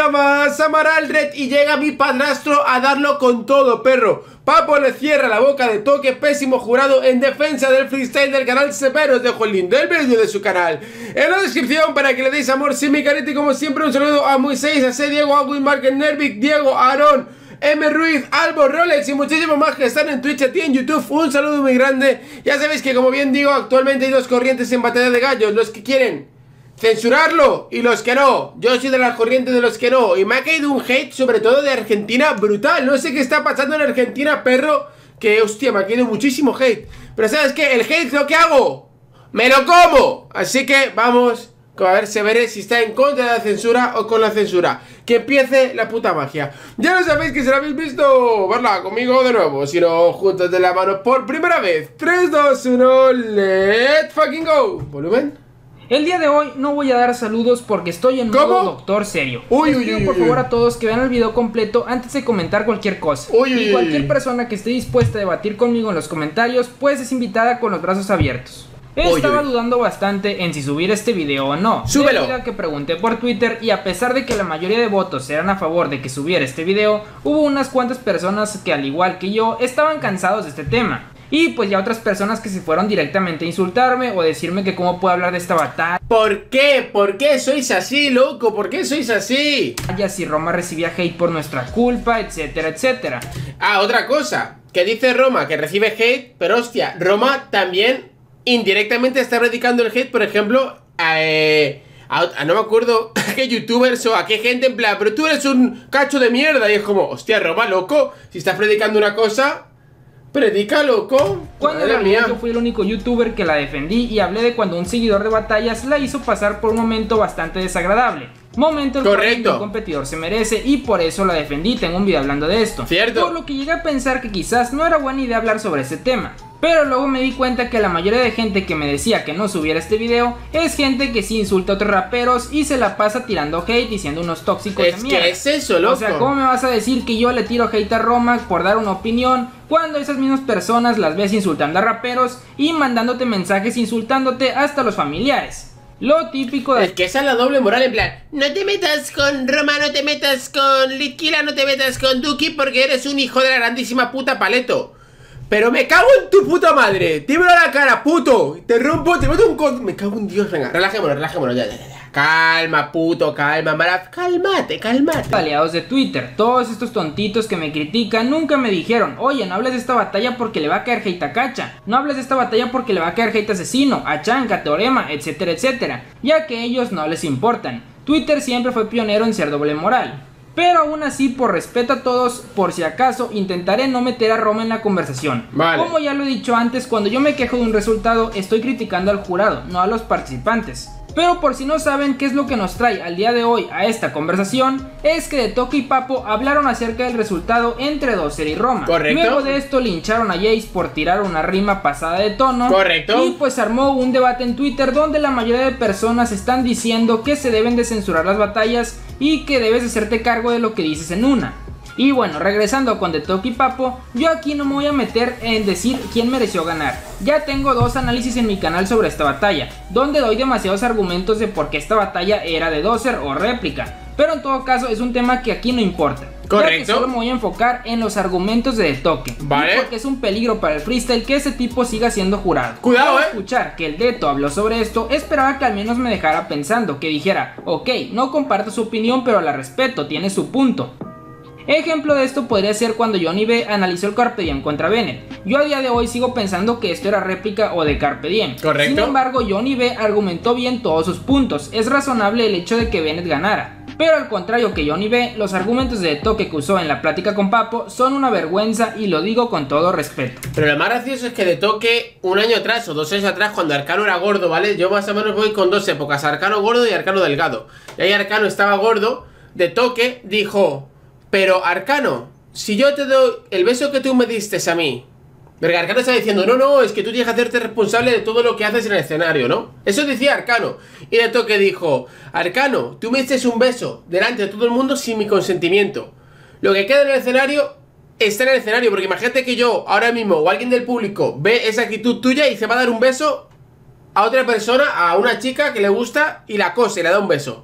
día más, Amaraldred, y llega mi padrastro a darlo con todo, perro. Papo le cierra la boca de Toque, pésimo jurado, en defensa del freestyle del canal Severo. Os dejo el link del vídeo de su canal en la descripción para que le deis amor sin mi carita. Y como siempre, un saludo a Moisés, a C, Diego, a Winmarket, Nervic, Diego, Aarón, M. Ruiz, Albo, Rolex y muchísimos más que están en Twitch y en YouTube. Un saludo muy grande. Ya sabéis que, como bien digo, actualmente hay dos corrientes en Batalla de Gallos: los que quieren censurarlo y los que no. Yo soy de la corriente de los que no. Y me ha caído un hate, sobre todo de Argentina, brutal. No sé qué está pasando en Argentina, perro, que hostia, me ha caído muchísimo hate. Pero ¿sabes qué? El hate, ¿lo que hago? ¡Me lo como! Así que vamos a ver, se veré si está en contra de la censura o con la censura. Que empiece la puta magia. Ya lo sabéis que si lo habéis visto, verla conmigo de nuevo, si no, juntos de la mano por primera vez. 3, 2, 1, let's fucking go. Volumen. El día de hoy no voy a dar saludos porque estoy en modo doctor serio. Les pido por favor a todos que vean el video completo antes de comentar cualquier cosa. Y cualquier persona que esté dispuesta a debatir conmigo en los comentarios, pues es invitada con los brazos abiertos. Estaba dudando bastante en si subir este video o no. ¡Súbelo! Debido a que pregunté por Twitter y a pesar de que la mayoría de votos eran a favor de que subiera este video, hubo unas cuantas personas que, al igual que yo, estaban cansados de este tema. Y pues ya otras personas que se fueron directamente a insultarme o decirme que cómo puedo hablar de esta batalla. ¿Por qué? ¿Por qué sois así, loco? ¿Por qué sois así? Si Roma recibía hate por nuestra culpa, etcétera, etcétera. Ah, otra cosa, que dice Roma que recibe hate, pero hostia, Roma también indirectamente está predicando el hate, por ejemplo, no me acuerdo a qué youtubers o a qué gente, en plan, pero tú eres un cacho de mierda. Y es como, hostia, Roma, loco, si estás predicando una cosa, predica, loco. Cuando yo fui el único youtuber que la defendí y hablé de cuando un seguidor de batallas la hizo pasar por un momento bastante desagradable. Momento el cual un competidor se merece y por eso la defendí. Tengo un video hablando de esto. Cierto. Por lo que llegué a pensar que quizás no era buena idea hablar sobre ese tema. Pero luego me di cuenta que la mayoría de gente que me decía que no subiera este video es gente que sí insulta a otros raperos y se la pasa tirando hate y siendo unos tóxicos de mierda. ¿Qué es eso, loco? O sea, ¿cómo me vas a decir que yo le tiro hate a Roma por dar una opinión cuando esas mismas personas las ves insultando a raperos y mandándote mensajes insultándote hasta los familiares? Lo típico de... Es que esa es la doble moral, en plan, no te metas con Roma, no te metas con Litquila, no te metas con Duki porque eres un hijo de la grandísima puta Paleto. Pero me cago en tu puta madre. Dímelo a la cara, puto. Te rompo, te meto un con... Me cago en Dios, venga, relajémonos, ya. Calma, puto, calma, cálmate. Aliados de Twitter, todos estos tontitos que me critican nunca me dijeron: oye, no hables de esta batalla porque le va a caer hate a Cacha, no hables de esta batalla porque le va a caer hate a Asesino, a Chanca, Teorema, etcétera, etcétera, ya que ellos no les importan. Twitter siempre fue pionero en ser doble moral. Pero aún así, por respeto a todos, por si acaso, intentaré no meter a Roma en la conversación. Vale. Como ya lo he dicho antes, cuando yo me quejo de un resultado, estoy criticando al jurado, no a los participantes. Pero por si no saben qué es lo que nos trae al día de hoy a esta conversación, es que de Toque y Papo hablaron acerca del resultado entre Dozer y Roma. Correcto. Luego de esto lincharon a Jace por tirar una rima pasada de tono. Correcto. Y pues armó un debate en Twitter donde la mayoría de personas están diciendo que se deben de censurar las batallas y que debes hacerte cargo de lo que dices en una. Y bueno, regresando con de Toque y Papo, yo aquí no me voy a meter en decir quién mereció ganar. Ya tengo dos análisis en mi canal sobre esta batalla, donde doy demasiados argumentos de por qué esta batalla era de Dozer o réplica. Pero en todo caso es un tema que aquí no importa. Correcto. Ya que solo me voy a enfocar en los argumentos de Toque. Vale. Porque es un peligro para el freestyle que ese tipo siga siendo jurado. Cuidado, Al escuchar que el Deto habló sobre esto, esperaba que al menos me dejara pensando, que dijera: ok, no comparto su opinión pero la respeto, tiene su punto. Ejemplo de esto podría ser cuando Johnny B analizó el Carpe Diem contra Bennett. Yo a día de hoy sigo pensando que esto era réplica o de Carpe Diem. Correcto. Sin embargo, Johnny B argumentó bien todos sus puntos. Es razonable el hecho de que Bennett ganara. Pero al contrario que Johnny B, los argumentos de Toque que usó en la plática con Papo son una vergüenza y lo digo con todo respeto. Pero lo más gracioso es que de Toque, un año atrás o 2 años atrás, cuando Arcano era gordo, ¿vale? Yo más o menos voy con dos épocas, Arcano gordo y Arcano delgado. Y ahí Arcano estaba gordo, de Toque dijo: pero Arcano, si yo te doy el beso que tú me diste a mí, porque Arcano está diciendo: no, es que tú tienes que hacerte responsable de todo lo que haces en el escenario, ¿no? Eso decía Arcano. Y de Toque dijo: Arcano, tú me diste un beso delante de todo el mundo sin mi consentimiento. Lo que queda en el escenario está en el escenario, porque imagínate que yo ahora mismo o alguien del público ve esa actitud tuya y se va a dar un beso a otra persona, a una chica que le gusta y la cose y le da un beso.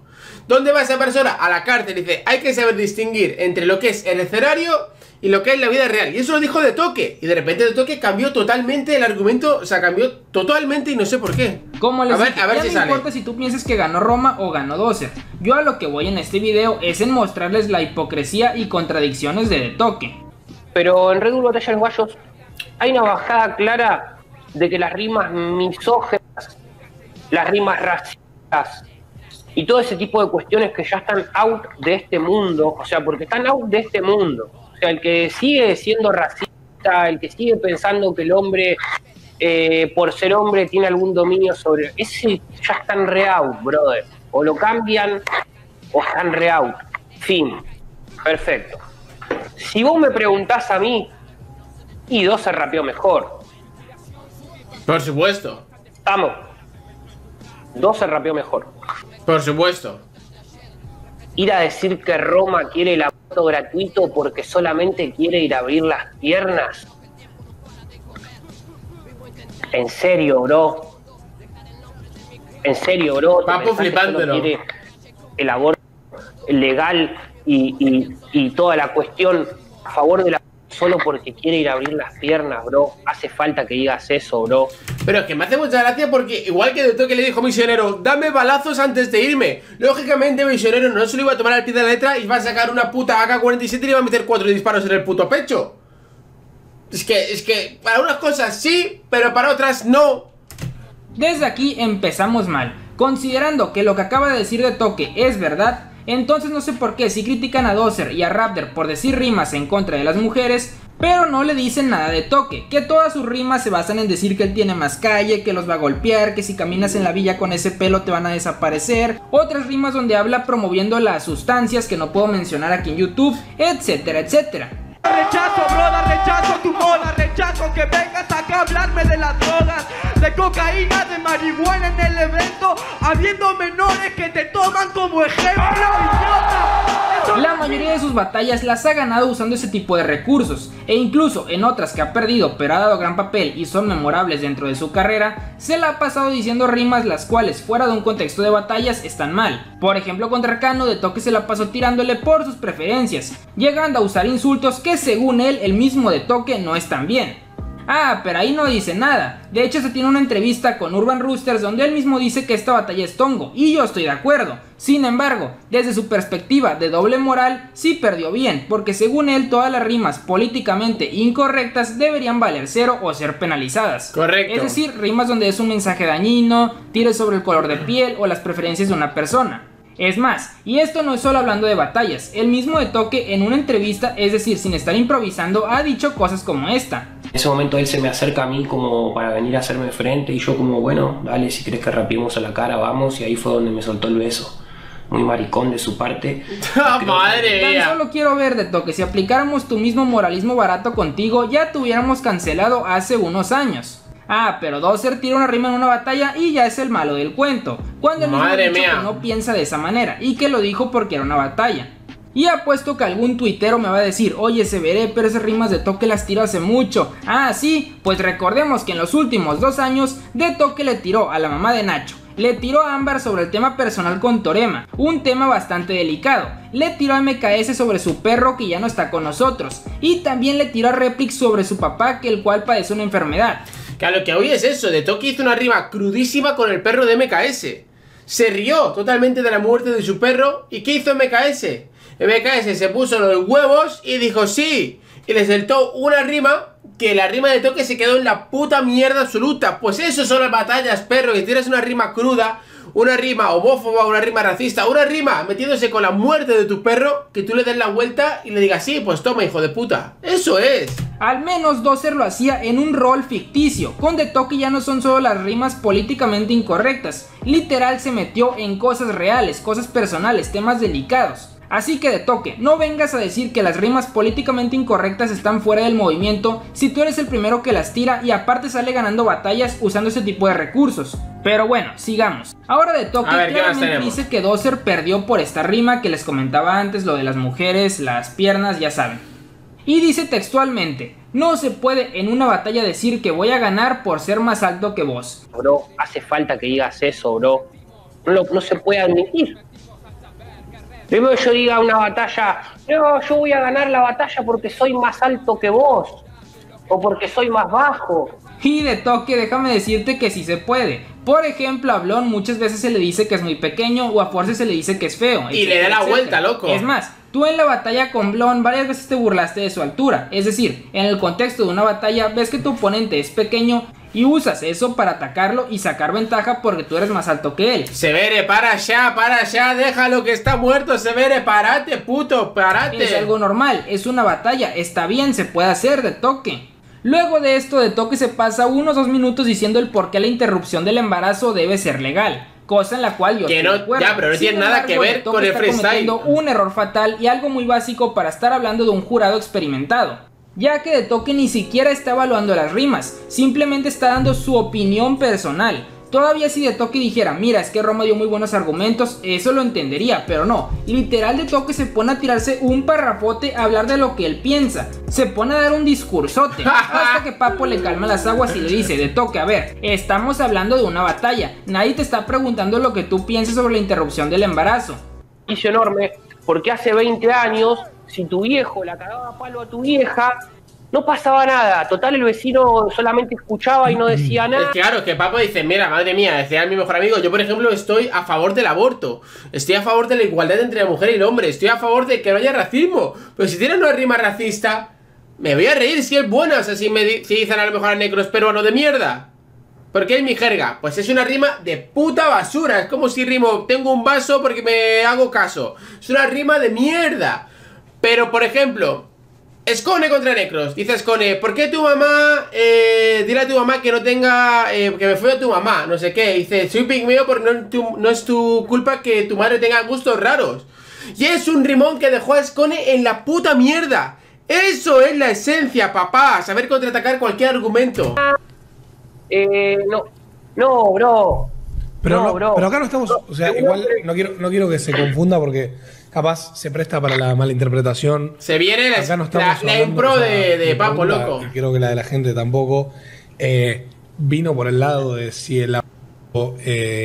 ¿Dónde va esa persona? A la cárcel. Dice, hay que saber distinguir entre lo que es el escenario y lo que es la vida real. Y eso lo dijo De Toque. Y de repente De Toque cambió totalmente el argumento. O sea, cambió totalmente y no sé por qué. Como les dije, a ver ya si no sale. importa si tú piensas que ganó Roma o ganó Dozer. Yo a lo que voy en este video es en mostrarles la hipocresía y contradicciones de Toque. Pero en Red Bull Batalla de los Gallos hay una bajada clara de que las rimas misóginas, las rimas racistas y todo ese tipo de cuestiones que ya están out de este mundo, o sea, porque están out de este mundo. O sea, el que sigue siendo racista, el que sigue pensando que el hombre, por ser hombre, tiene algún dominio sobre... Ese ya están re-out, brother. O lo cambian o están re-out. Fin. Perfecto. Si vos me preguntás a mí, y dos se rapeó mejor. Por supuesto. Vamos. Dos se rapeó mejor. Por supuesto. Ir a decir que Roma quiere el aborto gratuito porque solamente quiere ir a abrir las piernas. En serio, bro. En serio, bro. Papo flipándolo. Quiere el aborto legal y toda la cuestión a favor de la solo porque quiere ir a abrir las piernas, bro. Hace falta que digas eso, bro. Pero es que me hace mucha gracia porque igual que De Toque le dijo a Misionero, dame balazos antes de irme. Lógicamente Misionero no se lo iba a tomar al pie de la letra y va a sacar una puta AK-47 y le va a meter 4 disparos en el puto pecho. Es que para unas cosas sí, pero para otras no. Desde aquí empezamos mal. Considerando que lo que acaba de decir De Toque es verdad, entonces no sé por qué si critican a Dozer y a Raptor por decir rimas en contra de las mujeres, pero no le dicen nada de Toque, que todas sus rimas se basan en decir que él tiene más calle, que los va a golpear, que si caminas en la villa con ese pelo te van a desaparecer, otras rimas donde habla promoviendo las sustancias que no puedo mencionar aquí en YouTube, etcétera, etcétera. Rechazo, broda, rechazo tu moda, rechazo que vengas acá a hablarme de las drogas, de cocaína, de marihuana en el evento, habiendo menores que te toman como ejemplo, idiota. La mayoría de sus batallas las ha ganado usando ese tipo de recursos, e incluso en otras que ha perdido pero ha dado gran papel y son memorables dentro de su carrera, se la ha pasado diciendo rimas las cuales fuera de un contexto de batallas están mal. Por ejemplo, contra Kano De Toque se la pasó tirándole por sus preferencias, llegando a usar insultos que según él, el mismo De Toque no están bien. Ah, pero ahí no dice nada. De hecho se tiene una entrevista con Urban Roosters donde él mismo dice que esta batalla es tongo, y yo estoy de acuerdo. Sin embargo, desde su perspectiva de doble moral, sí perdió bien, porque según él todas las rimas políticamente incorrectas deberían valer 0 o ser penalizadas. Correcto. Es decir, rimas donde es un mensaje dañino, tires sobre el color de piel o las preferencias de una persona. Es más, y esto no es solo hablando de batallas, el mismo De Toque en una entrevista, es decir, sin estar improvisando, ha dicho cosas como esta. En ese momento él se me acerca a mí como para venir a hacerme frente y yo como, bueno, dale, si querés que rapiemos a la cara, vamos. Y ahí fue donde me soltó el beso. Muy maricón de su parte. ¡Madre Tan mía! solo quiero ver, De Toque, si aplicáramos tu mismo moralismo barato contigo, ya te hubiéramos cancelado hace unos años. Ah, pero Dozer tira una rima en una batalla y ya es el malo del cuento, cuando él mismo ha dicho que no piensa de esa manera y que lo dijo porque era una batalla. Y apuesto que algún tuitero me va a decir, oye Severé, pero esas rimas De Toque las tiró hace mucho. Ah, sí, pues recordemos que en los últimos 2 años De Toque le tiró a la mamá de Nacho, le tiró a Ámbar sobre el tema personal con Torema, un tema bastante delicado, le tiró a MKS sobre su perro que ya no está con nosotros, y también le tiró a Replix sobre su papá que el cual padece una enfermedad. Que a lo que hoy es eso, De Toque hizo una rima crudísima con el perro de MKS. Se rió totalmente de la muerte de su perro. ¿Y qué hizo MKS? MKS se puso los huevos y dijo sí. Y le soltó una rima que la rima de Toque se quedó en la puta mierda absoluta. Pues eso son las batallas, perro, que tienes una rima cruda, una rima homófoba, una rima racista, una rima metiéndose con la muerte de tu perro, que tú le des la vuelta y le digas sí, pues toma, hijo de puta. Eso es. Al menos Dozer lo hacía en un rol ficticio. Con De Toque ya no son solo las rimas políticamente incorrectas, literal se metió en cosas reales, cosas personales, temas delicados. Así que De Toque, no vengas a decir que las rimas políticamente incorrectas están fuera del movimiento si tú eres el primero que las tira y aparte sale ganando batallas usando ese tipo de recursos. Pero bueno, sigamos. Ahora De Toque claramente dice que Dozer perdió por esta rima que les comentaba antes, lo de las mujeres, las piernas, ya saben. Y dice textualmente, no se puede en una batalla decir que voy a ganar por ser más alto que vos. Bro, hace falta que digas eso, bro. No se puede admitir. Primero yo diga una batalla, no, yo voy a ganar la batalla porque soy más alto que vos, o porque soy más bajo. Y de toque, déjame decirte que sí se puede. Por ejemplo, a Blon muchas veces se le dice que es muy pequeño, o a Force se le dice que es feo. Y le da la vuelta, loco. Es más, tú en la batalla con Blon varias veces te burlaste de su altura. Es decir, en el contexto de una batalla ves que tu oponente es pequeño y usas eso para atacarlo y sacar ventaja porque tú eres más alto que él. Severe, para allá, déjalo que está muerto, Severe, parate, puto, parate. Es algo normal, es una batalla, está bien, se puede hacer de toque. Luego de esto, de toque se pasa unos 2 minutos diciendo el por qué la interrupción del embarazo debe ser legal. Cosa en la cual yo que estoy no, de acuerdo. ya, pero no tiene nada que ver con el freestyle. Un error fatal y algo muy básico para estar hablando de un jurado experimentado, ya que de toque ni siquiera está evaluando las rimas, simplemente está dando su opinión personal. Todavía si de toque dijera, mira, es que Roma dio muy buenos argumentos, eso lo entendería, pero no. Literal de toque se pone a tirarse un parrafote a hablar de lo que él piensa. Se pone a dar un discursote, hasta que Papo le calma las aguas y le dice, de toque, a ver, estamos hablando de una batalla. Nadie te está preguntando lo que tú piensas sobre la interrupción del embarazo. Hizo enorme, porque hace 20 años, si tu viejo la cagaba a palo a tu vieja, no pasaba nada. Total, el vecino solamente escuchaba y no decía nada. Claro, que Papo dice, mira, madre mía, decía mi mejor amigo, yo por ejemplo estoy a favor del aborto, estoy a favor de la igualdad entre la mujer y el hombre, estoy a favor de que no haya racismo, pero si tiene una rima racista, me voy a reír si es buena, o sea, si dicen a lo mejor a negros peruanos de mierda. ¿Por qué es mi jerga? Pues es una rima de puta basura, es como si rimo, tengo un vaso porque me hago caso, es una rima de mierda. Pero por ejemplo, Skone contra Necros, dice Skone, ¿por qué tu mamá, dile a tu mamá que no tenga, que me fue a tu mamá, no sé qué? Dice, soy pigmeo porque no es tu culpa que tu madre tenga gustos raros. Y es un rimón que dejó a Skone en la puta mierda. Eso es la esencia, papá, saber contraatacar cualquier argumento. No, bro. Pero, no, no, bro. pero acá no estamos, o sea, igual no quiero que se confunda porque capaz se presta para la malinterpretación. Se viene la impro de Papo, loco. Y creo que la de la gente tampoco. Vino por el lado de si el aborto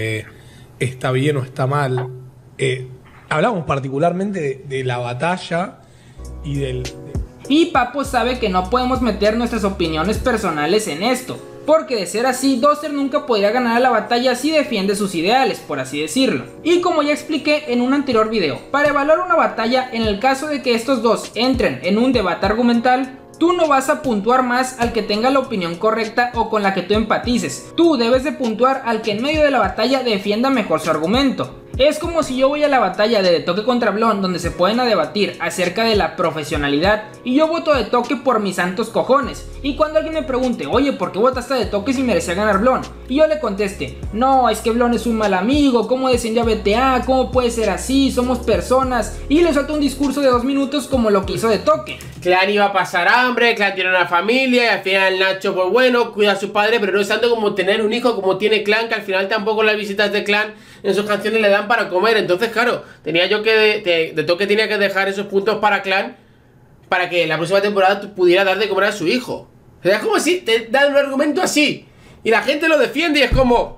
está bien o está mal. Hablamos particularmente de la batalla y del... Y Papo sabe que no podemos meter nuestras opiniones personales en esto, porque de ser así, Dozer nunca podría ganar la batalla si defiende sus ideales, por así decirlo. Y como ya expliqué en un anterior video, para evaluar una batalla, en el caso de que estos dos entren en un debate argumental, tú no vas a puntuar más al que tenga la opinión correcta o con la que tú empatices. Tú debes de puntuar al que en medio de la batalla defienda mejor su argumento. Es como si yo voy a la batalla de toque contra Blon, donde se pueden a debatir acerca de la profesionalidad, y yo voto de toque por mis santos cojones. Y cuando alguien me pregunte, oye, ¿por qué votaste de toque si merecía ganar Blon? Y yo le conteste, no, es que Blon es un mal amigo, ¿cómo descendió a BTA? ¿Cómo puede ser así? Somos personas. Y le suelto un discurso de 2 minutos como lo que hizo de toque. Clan iba a pasar hambre, Clan tiene una familia, y al final Nacho, pues bueno, cuida a su padre, pero no es tanto como tener un hijo como tiene Clan, que al final tampoco las visitas de Clan en sus canciones le dan para comer. Entonces, claro, tenía yo que de toque tenía que dejar esos puntos para Clan para que la próxima temporada pudiera dar de comer a su hijo. O sea, es como si te dan un argumento así y la gente lo defiende y es como,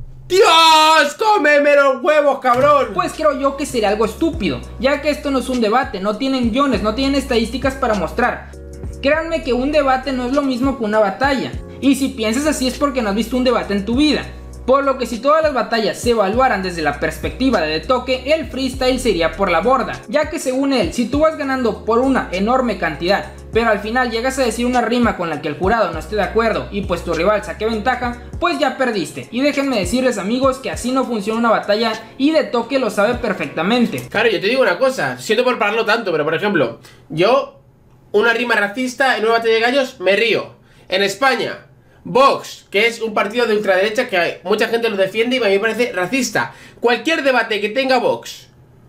¡Dios! ¡Cómeme los huevos, cabrón! Pues creo yo que sería algo estúpido, ya que esto no es un debate, no tienen guiones, no tienen estadísticas para mostrar. Créanme que un debate no es lo mismo que una batalla, y si piensas así es porque no has visto un debate en tu vida. Por lo que si todas las batallas se evaluaran desde la perspectiva de toque, el freestyle se iría por la borda, ya que según él, si tú vas ganando por una enorme cantidad, pero al final llegas a decir una rima con la que el jurado no esté de acuerdo y pues tu rival saque ventaja, pues ya perdiste. Y déjenme decirles, amigos, que así no funciona una batalla y de toque lo sabe perfectamente. Claro, yo te digo una cosa, siento por pararlo tanto, pero por ejemplo, yo, una rima racista en una batalla de gallos, me río. En España, Vox, que es un partido de ultraderecha que mucha gente lo defiende y a mí me parece racista. Cualquier debate que tenga Vox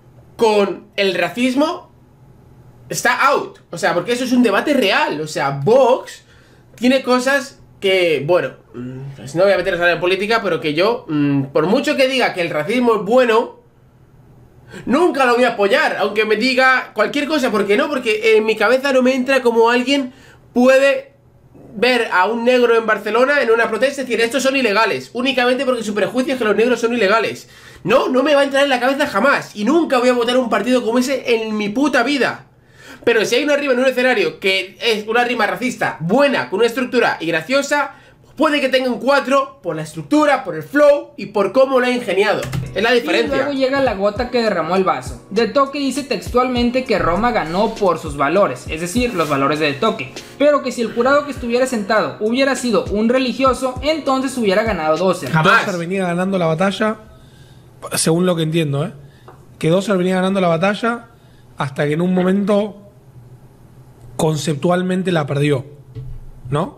con el racismo está out. O sea, porque eso es un debate real. O sea, Vox tiene cosas que, bueno, pues no voy a meternos ahora en política, pero que yo, por mucho que diga que el racismo es bueno, nunca lo voy a apoyar, aunque me diga cualquier cosa. ¿Por qué no? Porque en mi cabeza no me entra como alguien puede ver a un negro en Barcelona en una protesta y decir, estos son ilegales, únicamente porque su prejuicio es que los negros son ilegales. No, no me va a entrar en la cabeza jamás. Y nunca voy a votar un partido como ese en mi puta vida. Pero si hay una rima en un escenario que es una rima racista, buena, con una estructura y graciosa, puede que tenga un 4 por la estructura, por el flow y por cómo lo ha ingeniado. Es la diferencia. Y luego llega la gota que derramó el vaso. De Toque dice textualmente que Roma ganó por sus valores, es decir, los valores de Toque. Pero que si el jurado que estuviera sentado hubiera sido un religioso, entonces hubiera ganado Dozer. Jamás. Dozer venía ganando la batalla, según lo que entiendo, que Dozer venía ganando la batalla hasta que en un momento conceptualmente la perdió, ¿no?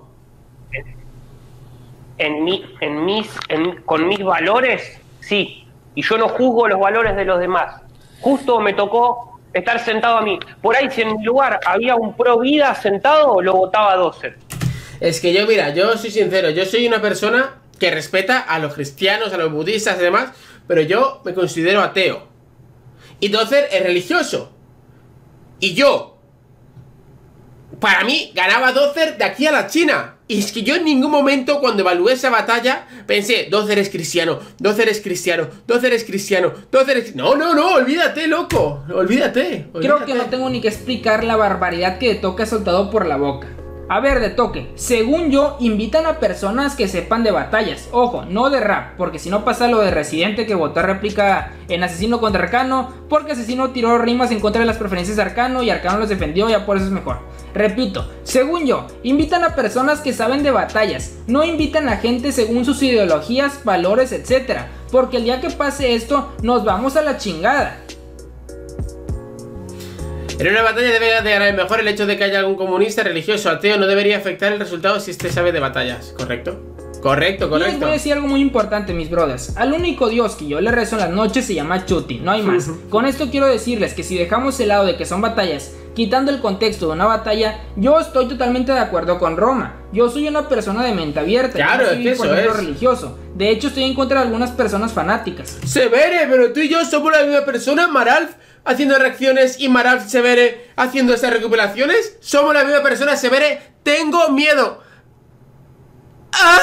Con mis valores, sí. Y yo no juzgo los valores de los demás. Justo me tocó estar sentado a mí. Por ahí, si en mi lugar había un pro vida sentado, lo votaba Dozer. Es que yo, mira, yo soy sincero, yo soy una persona que respeta a los cristianos, a los budistas y demás, pero yo me considero ateo. Y Dozer es religioso. Y yo, para mí, ganaba Dozer de aquí a la China. Y es que yo en ningún momento, cuando evalué esa batalla, pensé, Dozer es cristiano, Dozer es cristiano, Dozer es cristiano, Dozer es... No, no, no, olvídate, loco, olvídate. Creo que no tengo ni que explicar la barbaridad que De Toque ha soltado por la boca. A ver, De Toque, según yo, invitan a personas que sepan de batallas. Ojo, no de rap, porque si no pasa lo de Residente que votó réplica en Asesino contra Arcano, porque Asesino tiró rimas en contra de las preferencias de Arcano y Arcano los defendió, ya por eso es mejor. Repito, según yo, invitan a personas que saben de batallas, no invitan a gente según sus ideologías, valores, etc. Porque el día que pase esto, nos vamos a la chingada. En una batalla debe de ganar el mejor. El hecho de que haya algún comunista, religioso, ateo no debería afectar el resultado si este sabe de batallas. ¿Correcto? Correcto, Y les correcto. voy a decir algo muy importante, mis brothers. Al único dios que yo le rezo en las noches se llama Chuti, no hay más. Con esto quiero decirles que si dejamos el lado de que son batallas, quitando el contexto de una batalla, yo estoy totalmente de acuerdo con Roma. Yo soy una persona de mente abierta. Claro, yo no es soy, que por eso ejemplo, es. religioso. De hecho, estoy en contra de algunas personas fanáticas. Severe, pero tú y yo somos la misma persona. Maralf haciendo reacciones y Maralf Severe haciendo esas recuperaciones. Somos la misma persona. Severe, tengo miedo. ¡Ah!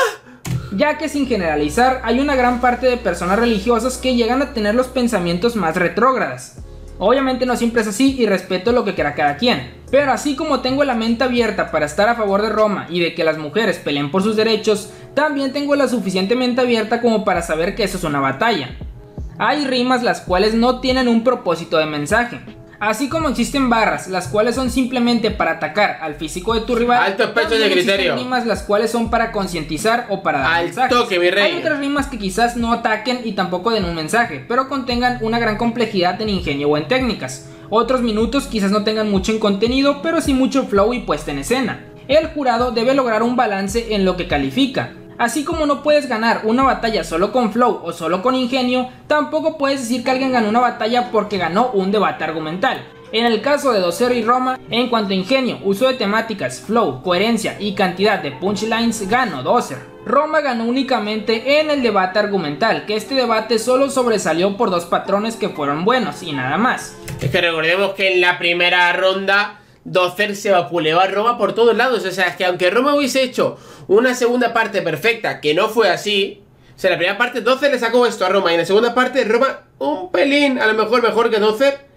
Ya que sin generalizar, hay una gran parte de personas religiosas que llegan a tener los pensamientos más retrógradas. Obviamente no siempre es así y respeto lo que quiera cada quien. Pero así como tengo la mente abierta para estar a favor de Roma y de que las mujeres peleen por sus derechos, también tengo la suficiente mente abierta como para saber que eso es una batalla. Hay rimas las cuales no tienen un propósito de mensaje. Así como existen barras, las cuales son simplemente para atacar al físico de tu rival. Alto pecho de también existen criterio. rimas las cuales son para concientizar o para dar Al mensajes. toque, mi rey. Hay otras rimas que quizás no ataquen y tampoco den un mensaje, pero contengan una gran complejidad en ingenio o en técnicas. Otros minutos quizás no tengan mucho en contenido, pero sí mucho flow y puesta en escena. El jurado debe lograr un balance en lo que califica. Así como no puedes ganar una batalla solo con flow o solo con ingenio, tampoco puedes decir que alguien ganó una batalla porque ganó un debate argumental. En el caso de Dozer y Roma, en cuanto a ingenio, uso de temáticas, flow, coherencia y cantidad de punchlines, ganó Dozer. Roma ganó únicamente en el debate argumental, que este debate solo sobresalió por dos patrones que fueron buenos y nada más. Es que recordemos que en la primera ronda Dozer se vapuleó a Roma por todos lados. O sea, es que aunque Roma hubiese hecho una segunda parte perfecta, que no fue así. O sea, en la primera parte Dozer le sacó esto a Roma, y en la segunda parte Roma un pelín, a lo mejor que Dozer.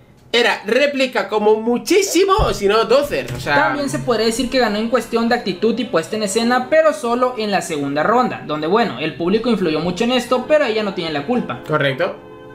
Era réplica como muchísimo, o si no Dozer, o sea... También se podría decir que ganó en cuestión de actitud y puesta en escena, pero solo en la segunda ronda, donde bueno, el público influyó mucho en esto, pero ella no tiene la culpa. Correcto.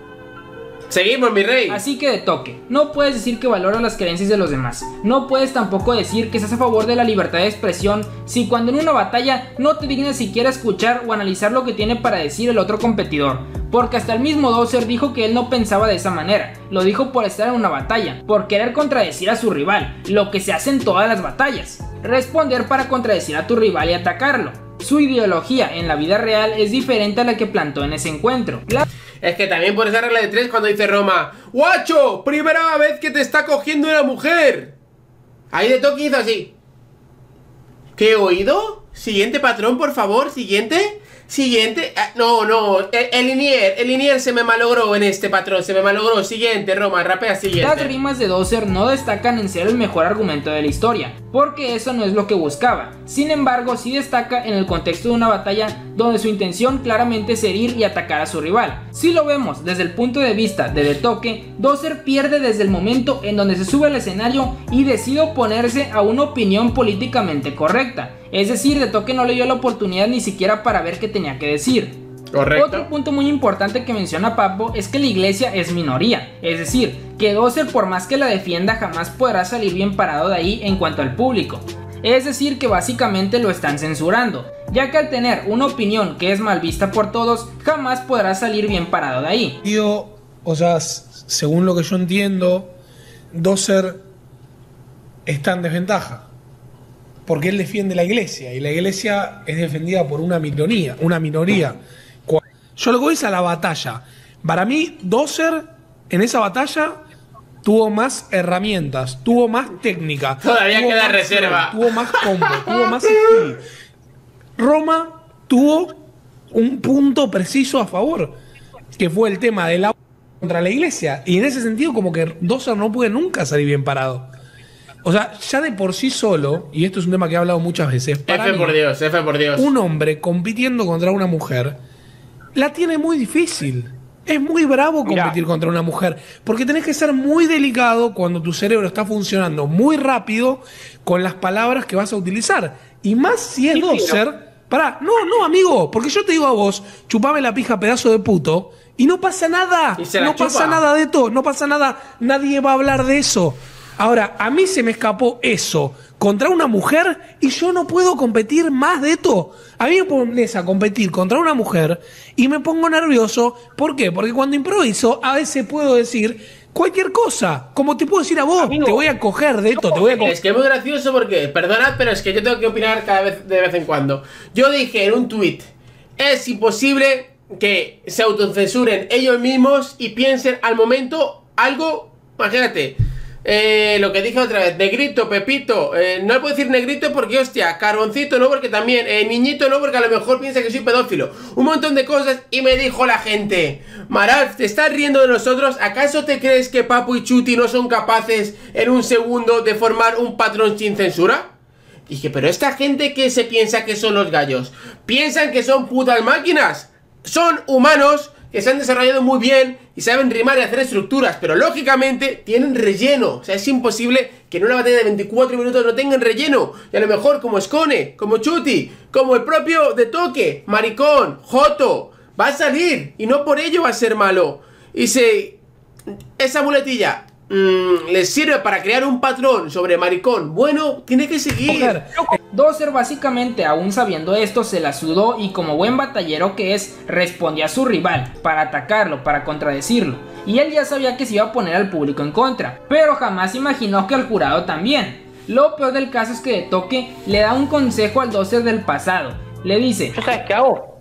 Seguimos, mi rey. Así que De Toque, no puedes decir que valoras las creencias de los demás. No puedes tampoco decir que estás a favor de la libertad de expresión si cuando en una batalla no te dignas siquiera escuchar o analizar lo que tiene para decir el otro competidor. Porque hasta el mismo Dozer dijo que él no pensaba de esa manera. Lo dijo por estar en una batalla, por querer contradecir a su rival, lo que se hace en todas las batallas. Responder para contradecir a tu rival y atacarlo. Su ideología en la vida real es diferente a la que plantó en ese encuentro. Es que también por esa regla de 3 cuando dice Roma, ¡guacho! Primera vez que te está cogiendo una mujer. Ahí De Toque hizo así. ¿Qué he oído? Siguiente patrón, por favor, siguiente. Siguiente. No. El Linier se me malogró en este patrón. Se me malogró. Siguiente, Roma. Rapea siguiente. Las rimas de Dozer no destacan en ser el mejor argumento de la historia, porque eso no es lo que buscaba. Sin embargo, sí destaca en el contexto de una batalla donde su intención claramente es herir y atacar a su rival. Si lo vemos desde el punto de vista de Toque, Dozer pierde desde el momento en donde se sube al escenario y decide oponerse a una opinión políticamente correcta. Es decir, Toque no le dio la oportunidad ni siquiera para ver qué tenía que decir. Correcto. Otro punto muy importante que menciona Papo es que la iglesia es minoría, es decir, que Dozer por más que la defienda jamás podrá salir bien parado de ahí en cuanto al público. Es decir, que básicamente lo están censurando, ya que al tener una opinión que es mal vista por todos, jamás podrá salir bien parado de ahí. O sea, según lo que yo entiendo, Dozer está en desventaja. Porque él defiende la iglesia y la iglesia es defendida por una minoría. Yo lo que voy es a la batalla. Para mí, Dozer en esa batalla tuvo más herramientas, tuvo más técnica. Todavía queda reserva. Tuvo más combo, tuvo más skill. Roma tuvo un punto preciso a favor, que fue el tema del agua contra la iglesia. Y en ese sentido, como que Dozer no puede nunca salir bien parado. O sea, ya de por sí solo, y esto es un tema que he hablado muchas veces, F por Dios. Un hombre compitiendo contra una mujer la tiene muy difícil. Es muy bravo competir contra una mujer, porque tenés que ser muy delicado cuando tu cerebro está funcionando muy rápido con las palabras que vas a utilizar. Y más si es Dozer. Pará, no, amigo, porque yo te digo a vos, chupame la pija, pedazo de puto, y no pasa nada. No pasa nada de todo, no pasa nada, nadie va a hablar de eso. Ahora, a mí se me escapó eso contra una mujer y yo no puedo competir más de esto. A mí me pones a competir contra una mujer y me pongo nervioso. ¿Por qué? Porque cuando improviso a veces puedo decir cualquier cosa. Como te puedo decir a vos, amigo, te voy a coger de esto, te voy a coger. Es que es muy gracioso porque, perdonad, pero es que yo tengo que opinar de vez en cuando. Yo dije en un tweet, es imposible que se autocensuren ellos mismos y piensen al momento algo, imagínate. Lo que dije otra vez, negrito, Pepito, no le puedo decir negrito porque hostia, carboncito no porque también, niñito no porque a lo mejor piensa que soy pedófilo, un montón de cosas. Y me dijo la gente, Maralf, ¿te estás riendo de nosotros? ¿Acaso te crees que Papu y Chuti no son capaces en un segundo de formar un patrón sin censura? Dije, pero esta gente que se piensa que son los gallos, piensan que son putas máquinas, son humanos que se han desarrollado muy bien y saben rimar y hacer estructuras, pero lógicamente tienen relleno. O sea, es imposible que en una batalla de 24 minutos no tengan relleno. Y a lo mejor como Skone, como Chuti, como el propio de Toque, Maricón, Joto, va a salir y no por ello va a ser malo. Y si esa muletilla les sirve para crear un patrón sobre Maricón, bueno, tiene que seguir. Dozer básicamente, aún sabiendo esto, se la sudó y como buen batallero que es, respondió a su rival para atacarlo, para contradecirlo. Y él ya sabía que se iba a poner al público en contra, pero jamás imaginó que al jurado también. Lo peor del caso es que de Toque le da un consejo al Dozer del pasado. Le dice: ¿yo sabes qué hago?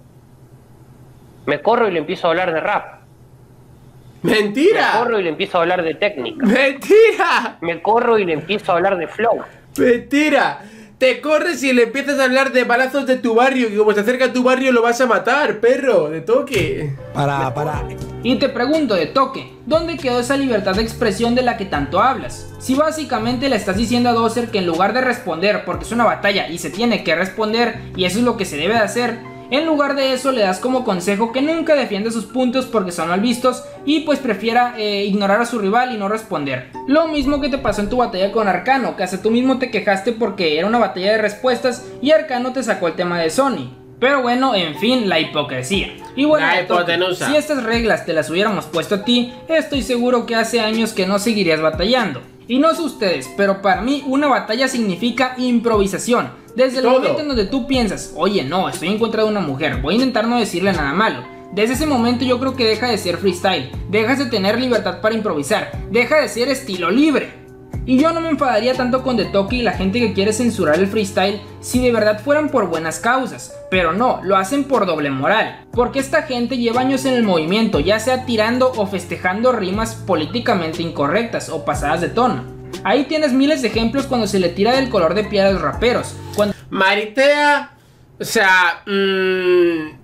Me corro y le empiezo a hablar de rap. ¡Mentira! Me corro y le empiezo a hablar de técnica. ¡Mentira! Me corro y le empiezo a hablar de flow. ¡Mentira! Te corres y le empiezas a hablar de balazos de tu barrio, que como se acerca a tu barrio lo vas a matar, perro, de Toque. Para. Y te pregunto, de Toque, ¿dónde quedó esa libertad de expresión de la que tanto hablas? Si básicamente le estás diciendo a Dozer que en lugar de responder, porque es una batalla y se tiene que responder, y eso es lo que se debe de hacer, en lugar de eso le das como consejo que nunca defiende sus puntos porque son mal vistos y pues prefiera ignorar a su rival y no responder. Lo mismo que te pasó en tu batalla con Arcano, que hasta tú mismo te quejaste porque era una batalla de respuestas y Arcano te sacó el tema de Sony. Pero bueno, en fin, la hipocresía. Y bueno, si estas reglas te las hubiéramos puesto a ti, estoy seguro que hace años que no seguirías batallando. Y no sé ustedes, pero para mí una batalla significa improvisación. Desde el momento en donde tú piensas, oye no, estoy en contra de una mujer, voy a intentar no decirle nada malo. Desde ese momento yo creo que deja de ser freestyle, dejas de tener libertad para improvisar, deja de ser estilo libre. Y yo no me enfadaría tanto con The Toque y la gente que quiere censurar el freestyle si de verdad fueran por buenas causas, pero no, lo hacen por doble moral, porque esta gente lleva años en el movimiento, ya sea tirando o festejando rimas políticamente incorrectas o pasadas de tono. Ahí tienes miles de ejemplos cuando se le tira del color de piel a los raperos. Maritea, o sea,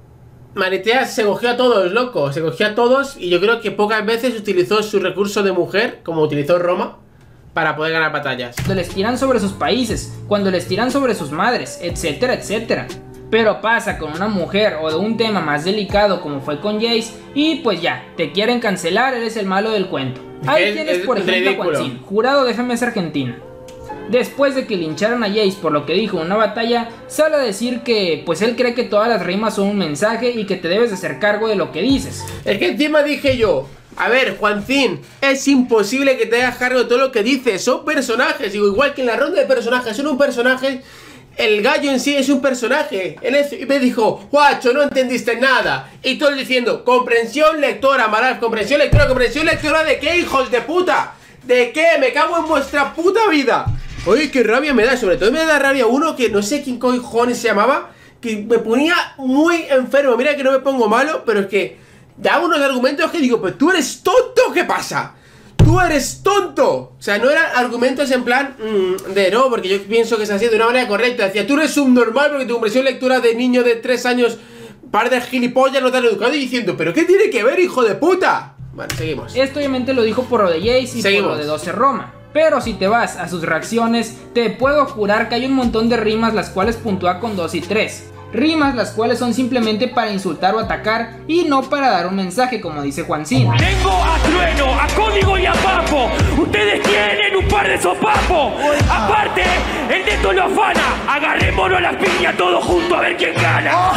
Maritea se cogió a todos, loco. Se cogió a todos y yo creo que pocas veces utilizó su recurso de mujer, como utilizó Roma, para poder ganar batallas. Cuando les tiran sobre sus países, cuando les tiran sobre sus madres, etcétera, etcétera. Pero pasa con una mujer o de un tema más delicado como fue con Jace y pues ya, te quieren cancelar, eres el malo del cuento. Ahí tienes por ejemplo a Juancín, jurado de FMS Argentina. Después de que lincharon a Jace por lo que dijo en una batalla, sale a decir que pues él cree que todas las rimas son un mensaje y que te debes de hacer cargo de lo que dices. Es que encima dije yo, a ver, Juancín, es imposible que te hagas cargo de todo lo que dices, son personajes, digo, igual que en la ronda de personajes son un personaje, el gallo en sí es un personaje. Y me dijo, guacho, no entendiste nada. Y todos diciendo, comprensión lectora, Maraf, comprensión lectora ¿de qué, hijos de puta? ¿De qué? Me cago en vuestra puta vida. Oye, qué rabia me da, sobre todo me da rabia uno que no sé quién cojones se llamaba, que me ponía muy enfermo. Mira que no me pongo malo, pero es que daba unos argumentos que digo, pues tú eres tonto, ¿qué pasa? ¡Tú eres tonto! O sea, no eran argumentos en plan de no, porque yo pienso que es así de una manera correcta. Decía, tú eres subnormal porque tu comprensión lectura de niño de 3 años, par de gilipollas, no te han educado. Y diciendo, ¿pero qué tiene que ver, hijo de puta? Bueno, seguimos. Esto obviamente lo dijo por lo de Jace y seguimos. por lo de 12 Roma. Pero si te vas a sus reacciones, te puedo jurar que hay un montón de rimas las cuales puntúa con 2 y 3. Rimas las cuales son simplemente para insultar o atacar y no para dar un mensaje, como dice Juancín. Tengo a Trueno, a Código y a Papo. Ustedes tienen un par de sopapos. Aparte, el Neto lo afana. Agarrémonos a las piñas todos juntos a ver quién gana.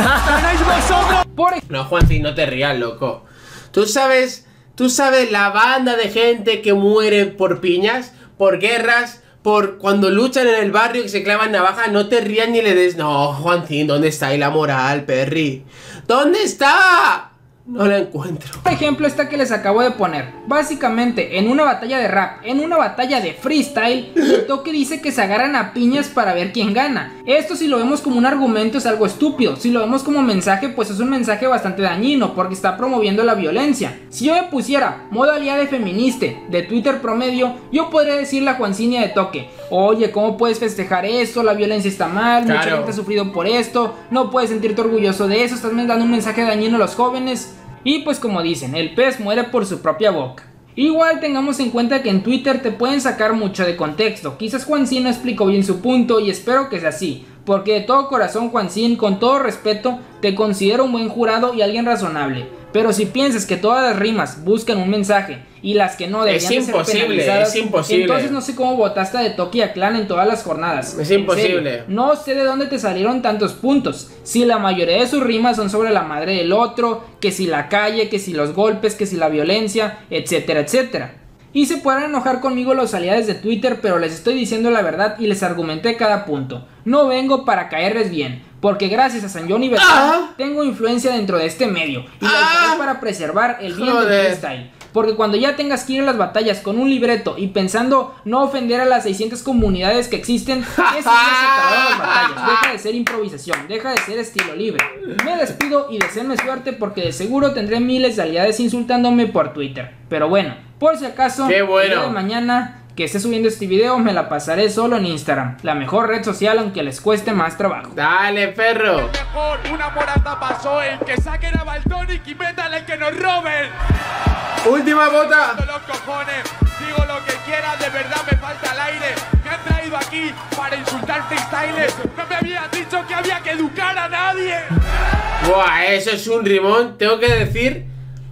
No, Juancín, no te rías, loco. Tú sabes la banda de gente que muere por piñas, por guerras, por cuando luchan en el barrio que se clavan navajas. No te rías ni le des. No, Juancín, ¿dónde está ahí la moral, perri? ¿Dónde está? No la encuentro. Por ejemplo, esta que les acabo de poner. Básicamente, en una batalla de rap, en una batalla de freestyle, el Toque dice que se agarran a piñas para ver quién gana. Esto, si lo vemos como un argumento, es algo estúpido. Si lo vemos como mensaje, pues es un mensaje bastante dañino, porque está promoviendo la violencia. Si yo me pusiera modalidad de feminista de Twitter promedio, yo podría decirle a Juancinia de Toque, oye, ¿cómo puedes festejar esto? La violencia está mal, mucha gente ha sufrido por esto, no puedes sentirte orgulloso de eso, estás dando un mensaje dañino a los jóvenes. Y pues como dicen, el pez muere por su propia boca. Igual tengamos en cuenta que en Twitter te pueden sacar mucho de contexto. Quizás Juancín no explicó bien su punto y espero que sea así, porque de todo corazón, Juancín, con todo respeto, te considero un buen jurado y alguien razonable. Pero si piensas que todas las rimas buscan un mensaje y las que no deberían ser penalizadas, es imposible. Entonces no sé cómo votaste de Toque y a Clan en todas las jornadas. Es imposible. No sé de dónde te salieron tantos puntos. Si la mayoría de sus rimas son sobre la madre del otro, que si la calle, que si los golpes, que si la violencia, etcétera, etcétera. Y se podrán enojar conmigo los aliados de Twitter, pero les estoy diciendo la verdad y les argumenté cada punto. No vengo para caerles bien, porque gracias a San Johnny Beltrán tengo influencia dentro de este medio y la usaré para preservar el bien del freestyle. Porque cuando ya tengas que ir a las batallas con un libreto y pensando no ofender a las 600 comunidades que existen, ese día se acabaron las batallas. Deja de ser improvisación, deja de ser estilo libre. Me despido y deseenme suerte porque de seguro tendré miles de aliados insultándome por Twitter. Pero bueno, por si acaso, el día de mañana que esté subiendo este video me la pasaré solo en Instagram, la mejor red social aunque les cueste más trabajo. Dale, perro. Mejor, una morata pasó, el que saquen a Baltonic y metan el que nos roben. Última bota. Los cojones, digo lo que quiera, de verdad me falta el aire. Me han traído aquí para insultar freestylers. No me habían dicho que había que educar a nadie. Buah, eso es un rimón, tengo que decir.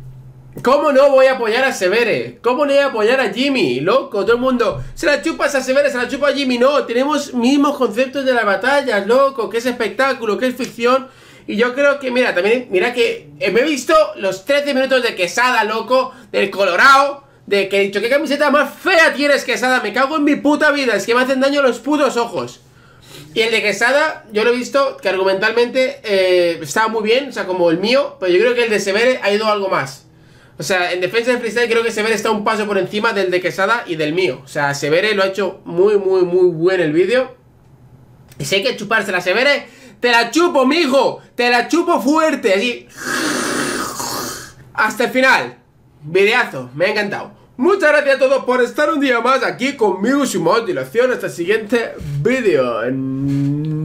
¿Cómo no voy a apoyar a Severe? ¿Cómo no voy a apoyar a Jimmy? Loco, todo el mundo se la chupas a Severe, se la chupa a Jimmy. No, tenemos mismos conceptos de las batallas, loco. Que es espectáculo, que es ficción. Y yo creo que, mira, también, mira que me he visto los 13 minutos de Quesada, loco, del Colorado, de que he dicho, ¿qué camiseta más fea tienes, Quesada? Me cago en mi puta vida, es que me hacen daño los putos ojos. Y el de Quesada, yo lo he visto que argumentalmente estaba muy bien, o sea, como el mío, pero yo creo que el de Severe ha ido algo más. O sea, en defensa del freestyle creo que Severe está un paso por encima del de Quesada y del mío. O sea, Severe lo ha hecho muy bueno el vídeo. Y si hay que chupársela a Severe, te la chupo, mijo. Te la chupo fuerte, así. Hasta el final. Videazo, me ha encantado. Muchas gracias a todos por estar un día más aquí conmigo sin más dilación. Hasta el siguiente vídeo.